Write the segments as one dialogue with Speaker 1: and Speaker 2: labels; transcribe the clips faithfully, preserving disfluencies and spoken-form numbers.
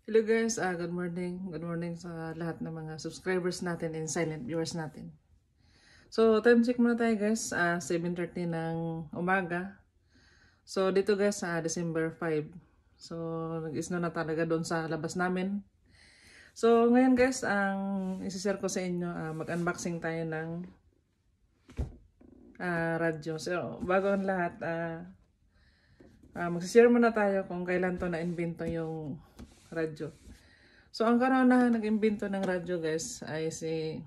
Speaker 1: Hello guys, uh, good morning. Good morning sa lahat ng mga subscribers natin and silent viewers natin. So, time check muna tayo guys, uh, seven thirty ng umaga. So, dito guys sa uh, December five. So, nag-isno na talaga doon sa labas namin. So, ngayon guys, ang isi-share ko sa inyo, uh, mag-unboxing tayo ng uh, radyo. So, bago ang lahat, uh, uh, mag-share muna tayo kung kailan to na-invento yung radyo. So, ang karoon nag-imbento ng radyo guys ay si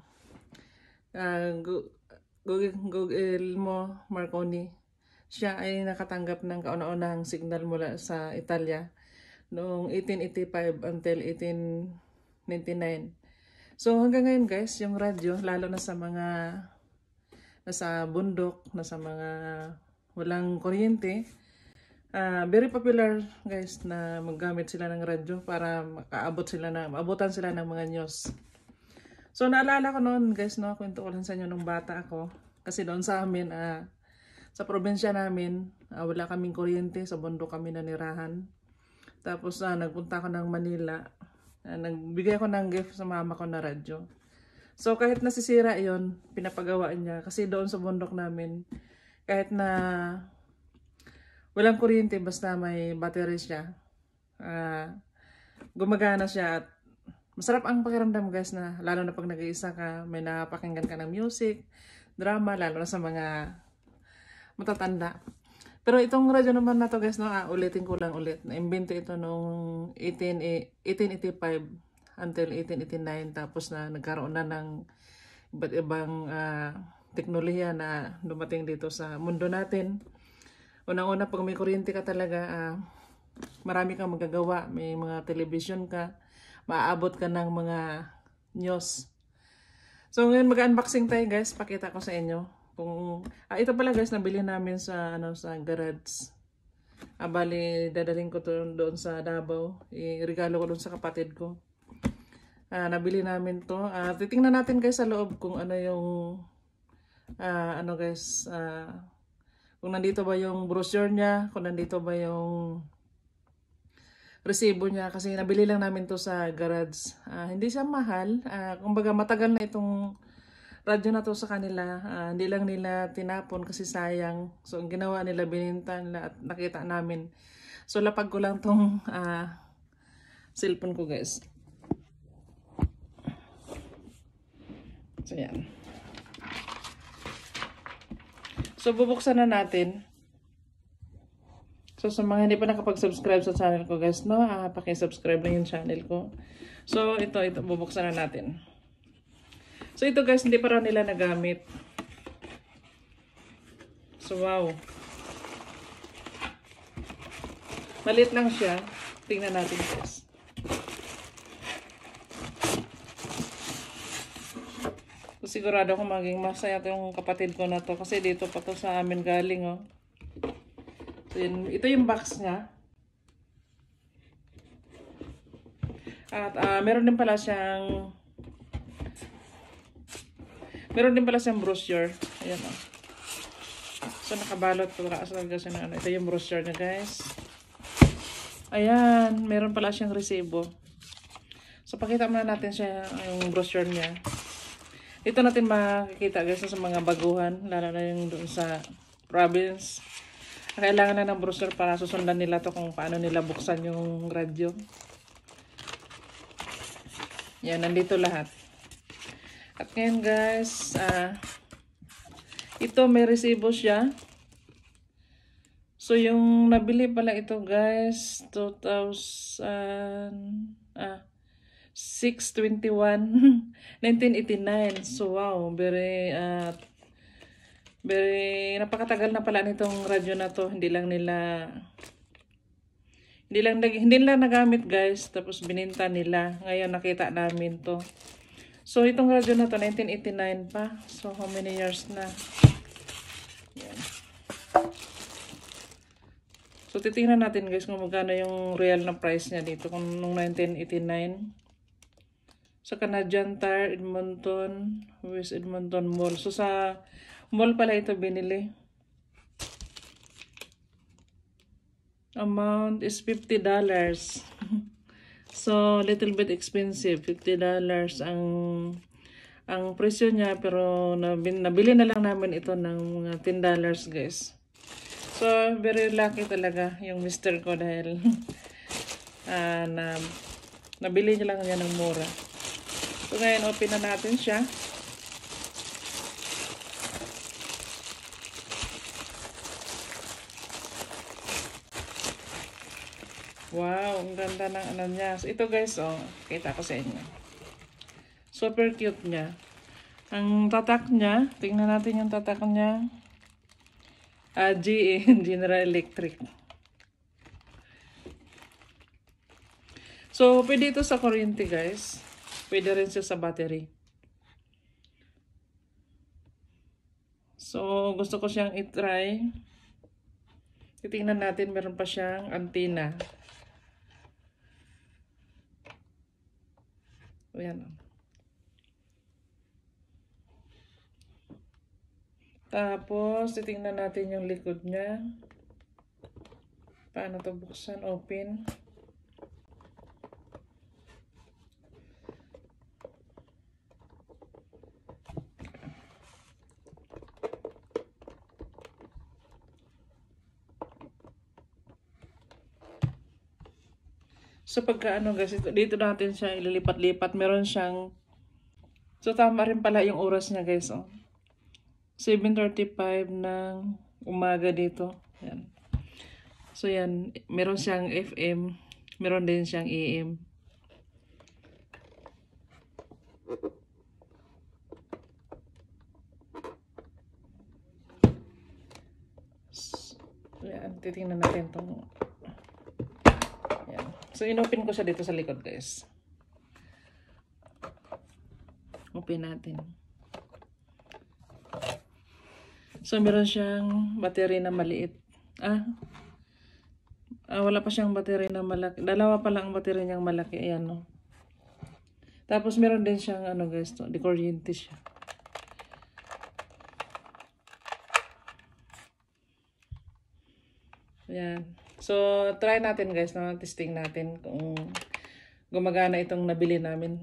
Speaker 1: uh, Google, Google mo Marconi. Siya ay nakatanggap ng kauna-unahang signal mula sa Italia noong eighteen eighty-five until eighteen ninety-nine. So, hanggang ngayon guys, yung radyo, lalo na sa mga nasa bundok, nasa mga walang kuryente, Uh, very popular guys na maggamit sila ng radyo para makaabot sila na maabutan sila ng mga news. So naalala ko noon guys, no, kwento ko lang sa inyo nung bata ako kasi doon sa amin uh, sa probinsya namin uh, wala kaming kuryente, sa bundok kami nanirahan. Tapos uh, nagpunta ako ng Manila, uh, nagbigay ako ng gift sa mama ko na radyo. So kahit nasisira 'yon, pinapagawa niya kasi doon sa bundok namin kahit na walang kuryente, basta may battery siya, uh, gumagana siya at masarap ang pakiramdam guys, na lalo na pag nag-iisa ka, may napakinggan ka ng music, drama, lalo na sa mga matatanda. Pero itong radyo naman na to guys, no, uh, ulitin ko lang ulit, na-invento ito noong eighteen eighty-five until eighteen eighty-nine, tapos na nagkaroon na ng iba't ibang uh, teknolohiya na dumating dito sa mundo natin. Unang-una, pag may kuryente ka talaga, uh, marami kang magagawa. May mga television ka, maaabot ka ng mga news. So ngayon mag-unboxing tayo guys, pakita ko sa inyo. Kung, ah, ito pala guys, nabili namin sa, ano, sa garage. Ah, bali, dadaling ko to doon sa Davao. I-regalo ko doon sa kapatid ko. Ah, nabili namin to. Ah, titingnan natin guys sa loob kung ano yung, ah, ano guys, ah, kung nandito ba yung brochure niya, kung nandito ba yung resibo niya. Kasi nabili lang namin to sa garage. Uh, hindi siya mahal. Uh, kumbaga matagal na itong radyo na to sa kanila. Uh, hindi lang nila tinapon kasi sayang. So ang ginawa nila, bininta nila at nakita namin. So lapag ko lang tong uh, cellphone ko guys. So yan. So, bubuksan na natin. So, sa mga hindi pa nakapag-subscribe sa channel ko, guys, no, ah, paki-subscribe na yung channel ko. So, ito, ito, bubuksan na natin. So, ito, guys, hindi pa rin nila nagamit. So, wow. Maliit lang siya. Tingnan natin, guys. Sigurado ako maging masaya itong kapatid ko na to kasi dito pa to sa amin galing, oh. So, yun, ito yung box niya. At uh, meron din pala siyang meron din pala siyang brochure. Ayan, oh. So nakabalot po talaga siya na ano. Ito yung brochure niya guys. Ayan, meron pala siyang resibo. So pakita muna natin siya yung brochure niya. Ito natin makikita guys sa mga baguhan, lalo na yung doon sa province. Kailangan na ng brochure para susundan nila to kung paano nila buksan yung radyo. Yan, nandito lahat. At ngayon guys, uh, ito may resibo siya. So yung nabili pala ito guys, two thousand, ah, six twenty-one nineteen eighty-nine. So wow, very uh, very napakatagal na pala nitong radyo na to. Hindi lang nila hindi lang hindi nila nagamit guys, tapos bininta nila. Ngayon nakita namin to. So itong radyo na to nineteen eighty-nine pa. So how many years na? Yan. So titingnan natin guys kung magkano yung real na price niya dito kung nung nineteen eighty-nine. Sa Canadian Tire, Edmonton, West Edmonton Mall. So sa mall pala ito binili. Amount is fifty dollars. So, little bit expensive. fifty dollars ang ang presyo niya, pero nabili na lang namin ito ng mga ten dollars guys. So, very lucky talaga yung mister ko dahil uh, na, nabili niya lang niya ng mura. So, ngayon open na natin siya. Wow, ang ganda ng ano niya. So, ito guys, oh, kita ko sa inyo. Super cute niya. Ang tatak niya, tingnan natin yung tatak niya. Uh, G E, General Electric. So, pwede ito sa kuryente guys. Pwede rin siya sa battery. So, gusto ko siyang itry. Titingnan natin, meron pa siyang antenna. Ayan. Tapos, titingnan natin yung likod niya. Paano ito buksan? Open. So, pagka ano guys, ito, dito natin siya ililipat-lipat. Meron siyang, so tama rin pala yung oras niya guys, oh. seven thirty-five ng umaga dito. Yan. So, yan. Meron siyang F M. Meron din siyang A M. So, yan. Titingnan natin itong yan. So, inopen ko siya dito sa likod, guys. Open natin. So, meron siyang battery na maliit. Ah, ah wala pa siyang battery na malaki. Dalawa pa lang ang battery niyang malaki. Ayan, no. Tapos, meron din siyang, ano guys, to, di kuryente siya. Ayan. So, try natin guys, no? Testing natin kung gumagana itong nabili namin.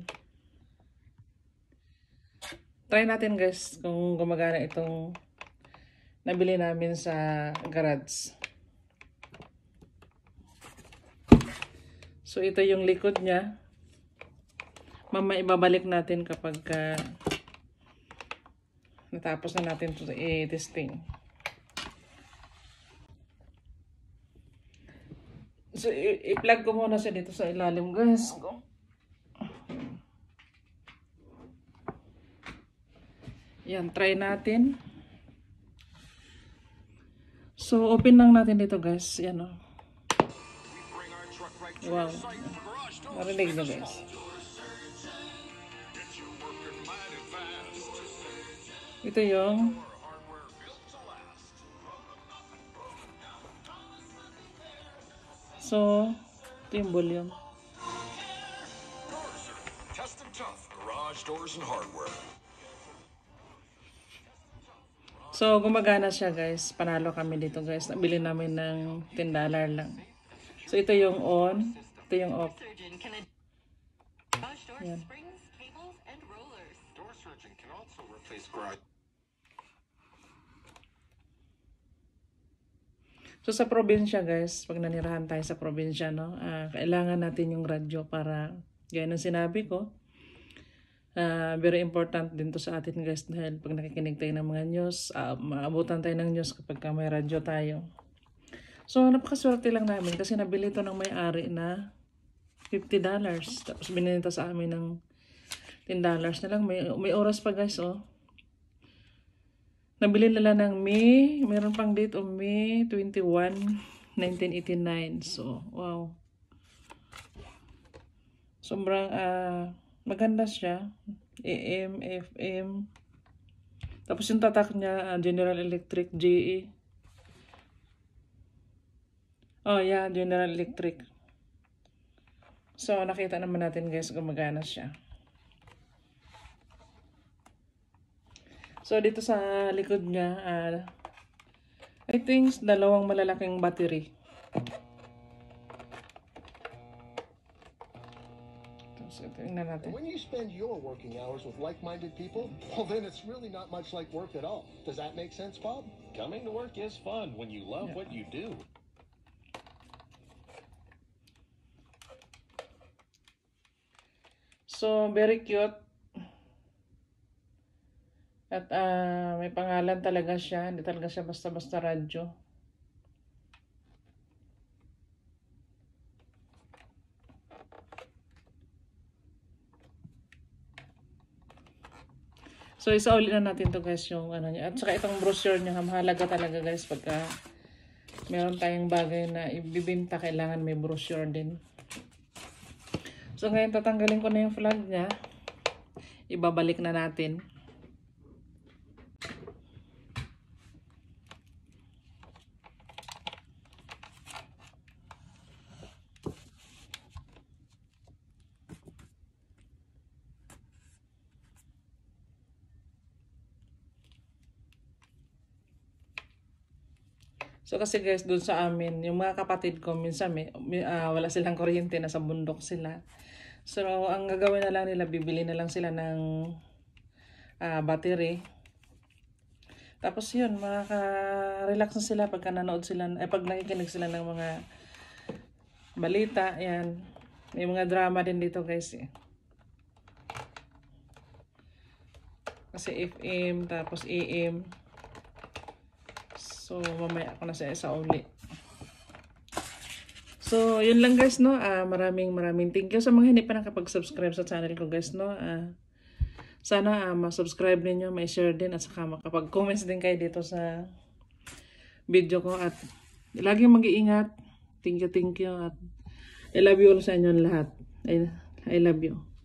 Speaker 1: Try natin guys kung gumagana itong nabili namin sa garage. So, ito yung likod niya. Mama, ibabalik natin kapag uh, natapos na natin ito i-testing. So, i-plug ko muna siya dito sa ilalim, guys. Yan, try natin. So, open lang natin dito, guys. Yan, o. Wow. Marinig nyo, guys. Ito yung so, ito yung volume. So, gumagana siya guys. Panalo kami dito guys. Nabili namin ng ten dollars lang. So, ito yung on. Ito yung off. Yan. So, sa probinsya guys, pag nanirahan tayo sa probinsya, no, uh, kailangan natin yung radyo para, gaya ng sinabi ko, Uh, very important din to sa atin guys dahil pag nakikinig tayo ng mga news, uh, maabutan tayo ng news kapag ka may radyo tayo. So, napakaswerte lang namin kasi nabili ito ng may-ari na fifty dollars. Tapos binenta sa amin ng ten dollars na lang. May, may oras pa guys, oh. Nabili nila ng May, meron pang date of May twenty-first, nineteen eighty-nine. So, wow. Sobrang, ah, uh, maganda siya. A M, F M. Tapos yung tatak niya, uh, General Electric, G E. Oh, yeah, General Electric. So, nakita naman natin guys, gumagana siya. So, dito sa likod niya, uh, I think dalawang malalaking battery. So, tingnan natin.
Speaker 2: When you spend your working hours with like-minded people, well, then it's really not much like work at all. Does that make sense, Bob?
Speaker 3: Coming to work is fun when you love
Speaker 1: Yeah.
Speaker 3: what you do.
Speaker 1: So, very cute. At uh, may pangalan talaga siya. Hindi talaga siya basta-basta radyo. So, isauli na natin to guys yung ano niya. At saka itong brochure niya, mahalaga talaga guys pagka meron tayong bagay na ibibinta, kailangan may brochure din. So, ngayon tatanggalin ko na yung flag niya. Ibabalik na natin. So kasi guys, doon sa amin, yung mga kapatid ko, minsan may, uh, wala silang kuryente, nasa bundok sila. So ang gagawin na lang nila, bibili na lang sila ng uh, battery. Tapos yun, makaka-relax na sila pagka nanood sila, eh, pag nakikinig sila ng mga balita, yan. May mga drama din dito guys eh. Kasi F M, tapos A M. So, mamaya ako na sa isa uli. So, yun lang guys, no? Uh, maraming maraming thank you sa mga hindi pa nakapag-subscribe sa channel ko guys, no? Uh, sana uh, ma-subscribe ninyo, ma-share din, at saka makapag-comments din kayo dito sa video ko. At laging mag-iingat. Thank you, thank you. At I love you all sa inyo lahat. I, I love you.